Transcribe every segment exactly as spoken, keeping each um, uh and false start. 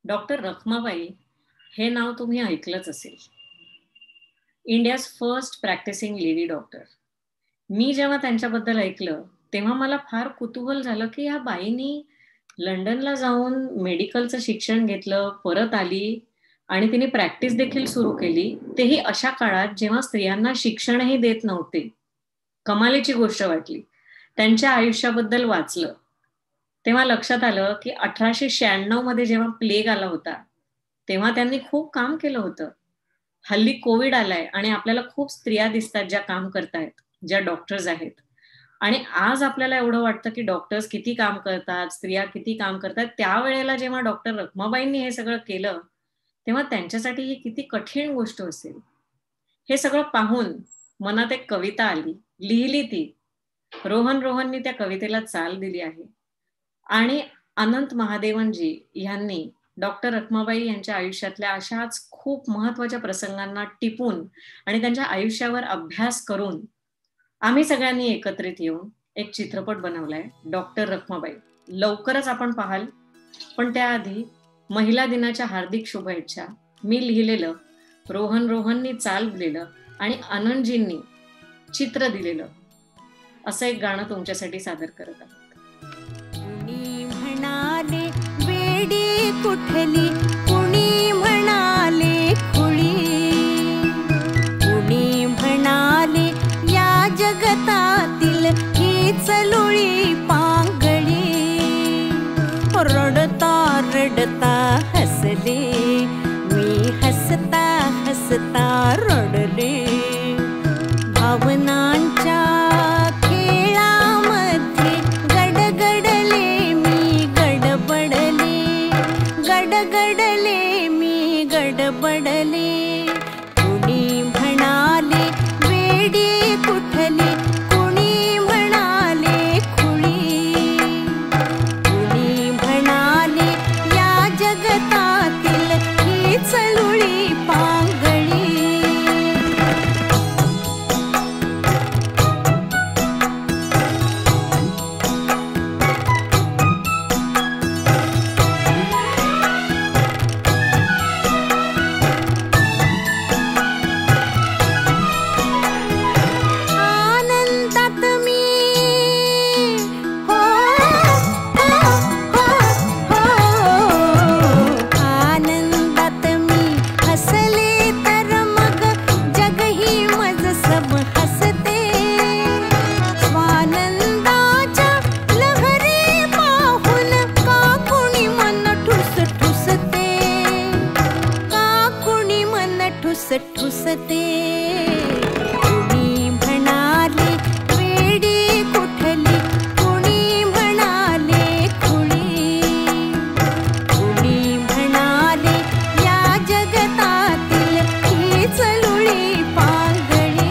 Doctor Rakhmabai हे नाव तुम्ही ऐकलंच असेल. India's first practicing lady doctor. मी जेव्हा त्यांच्याबद्दल ऐकलं तेव्हा मला फार कुतूहल झालं की ह्या बाईंनी लंडनला जाऊन मेडिकलचं शिक्षण घेतलं, परत आली आणि तिने प्रॅक्टिस देखील सुरू केली, तेही अशा काळात जेव्हा स्त्रियांना शिक्षणही देत नव्हते. कमालीची गोष्ट वाटली. त्यांच्या आयुष्याबद्दल वाचलं तेव्हा लक्षात आलं की अठराशे शहाण्णव मध्ये जेव्हा प्लेग आला होता तेव्हा त्यांनी खूप काम केलं होतं. हल्ली कोविड आलाय आणि आपल्याला खूप स्त्रिया दिसतात ज्या काम करतायत, ज्या डॉक्टर्स आहेत. आणि आज आपल्याला एवढं वाटतं की डॉक्टर्स किती काम करतात, स्त्रिया किती काम करतात. त्यावेळेला जेव्हा डॉक्टर रखमाबाईंनी हे सगळं केलं तेव्हा त्यांच्यासाठी ही किती कठीण गोष्ट असेल. हे सगळं पाहून मनात एक कविता आली, लिहिली ती. रोहन रोहननी त्या कवितेला चाल दिली आहे आणि अनंत महादेवनजी यांनी डॉक्टर रखमाबाई यांच्या आयुष्यातल्या अशाच खूप महत्वाच्या प्रसंगांना टिपून आणि त्यांच्या आयुष्यावर अभ्यास करून आम्ही सगळ्यांनी एकत्रित येऊन एक चित्रपट बनवलाय, डॉक्टर रखमाबाई. लवकरच आपण पाहाल. पण त्याआधी महिला दिनाच्या हार्दिक शुभेच्छा. मी लिहिलेलं, रोहन रोहननी चाल दिलेलं आणि आनंदजींनी चित्र दिलेलं असं एक गाणं तुमच्यासाठी सादर करत आहोत. कुणी म्हणाले वेडी कुठली, कुणी म्हणाले खुळी, कुणी म्हणाले या जगतातील हीच लुळी पांगळी. रडता रडता हसले मी, हसता हसता रडले. भावनांच्या खेळामध्ये गडगडले मी, गडबडले गडगडले मी, गडबडले. कुणी म्हणाले वेडी कुठली, कुणी म्हणाले खुळी, कुणी म्हणाले या जगतातील हीच लुळी पांगळी. आनंदात मी हो हो हो हो, आनंदात मी हसले तर मग जगही मज सब हसते. स्वानंदाच्या लहरी पाहून का कुणी मन ठुस ठुसते, का कुणी मन ठुस ठुसते. कुणी म्हणाले वेडी कुठली, कुणी म्हणाले खुळी, कुणी म्हणाले या जगतातील हीच लुळी पांगळी.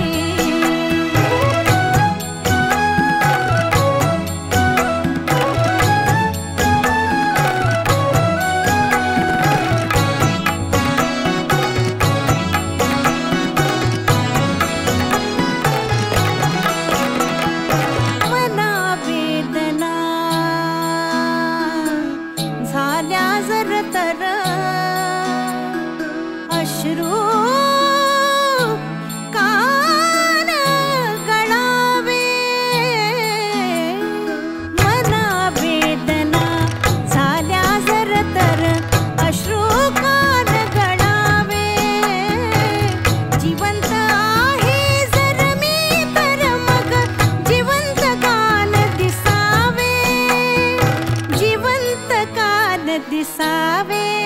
मना वेदना झाल्या जर तर अश्रू कान गळावे. मना वेदना झाल्या जर तर अश्रू कान गळावे. जिवंत आहे जर मी तर मग जिवंत कान दिसावे, जिवंत कान दिसावे.